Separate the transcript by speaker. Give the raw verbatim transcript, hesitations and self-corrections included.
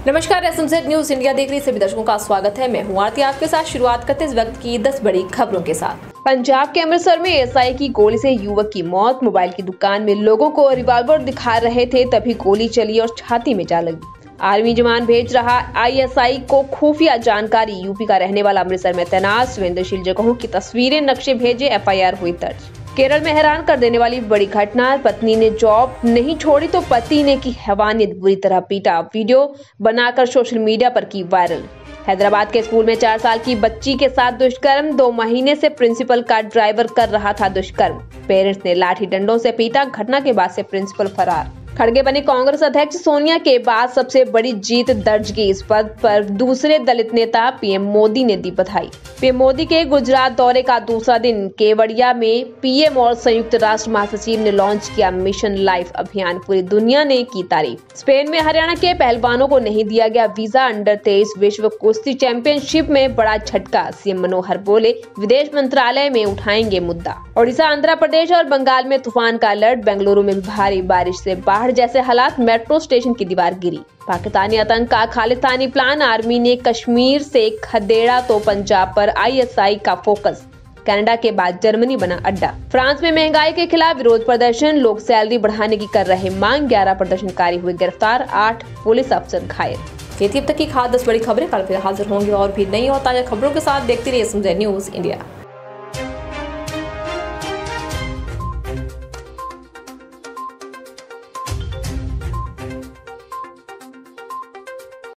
Speaker 1: नमस्कार, एसएमजेड news India देख रहे सभी दर्शकों का स्वागत है। मैं हूं आरती, आपके साथ शुरुआत करते इस वक्त की दस बड़ी खबरों के साथ। पंजाब के अमृतसर में एएसआई की गोली से युवक की मौत। मोबाइल की दुकान में लोगों को रिवॉल्वर दिखा रहे थे, तभी गोली चली और छाती में जा लगी। आर्मी जवान भेज रहा आईएसआई को खुफिया जानकारी। यूपी का रहने वाला अमृतसर में तैनात संवेदनशील जगहों की तस्वीरें, नक्शे भेजे, एफआईआर हुई दर्ज। केरल में हैरान कर देने वाली बड़ी घटना। पत्नी ने जॉब नहीं छोड़ी तो पति ने की हैवानियत, बुरी तरह पीटा। वीडियो बनाकर सोशल मीडिया पर की वायरल। हैदराबाद के स्कूल में चार साल की बच्ची के साथ दुष्कर्म। दो महीने से प्रिंसिपल का ड्राइवर कर रहा था दुष्कर्म। पेरेंट्स ने लाठी डंडों से पीटा। घटना के बाद से प्रिंसिपल फरार। खड़गे बने कांग्रेस अध्यक्ष सोनिया के बाद सबसे बड़ी जीत दर्ज की। इस पद पर दूसरे दलित नेता पीएम मोदी ने दी बधाई। पीएम मोदी के गुजरात दौरे का दूसरा दिन। केवड़िया में पीएम और संयुक्त राष्ट्र महासचिव ने लॉन्च किया मिशन लाइफ अभियान। पूरी दुनिया ने की तारीफ। स्पेन में हरियाणा के पहलवानों को नहीं दिया गया वीजा। अंडर तेईस विश्व कुश्ती चैंपियनशिप में बड़ा झटका। सीएम मनोहर बोले, विदेश मंत्रालय में उठाएंगे मुद्दा। ओडिशा, आंध्र प्रदेश और बंगाल में तूफान का अलर्ट। बेंगलुरु में भारी बारिश से बाढ़ जैसे हालात। मेट्रो स्टेशन की दीवार गिरी। पाकिस्तानी आतंक का खालिस्तानी प्लान। आर्मी ने कश्मीर से खदेड़ा तो पंजाब पर आईएसआई का फोकस। कनाडा के बाद जर्मनी बना अड्डा। फ्रांस में महंगाई के खिलाफ विरोध प्रदर्शन। लोग सैलरी बढ़ाने की कर रहे मांग। ग्यारह प्रदर्शनकारी हुए गिरफ्तार। आठ पुलिस अफसर घायल। ये थी अब तक की खास दस बड़ी खबरें। कल फिर हाजिर होंगे और भी नई और ताजा खबरों के साथ। देखते रहिए एसएमजेड न्यूज इंडिया।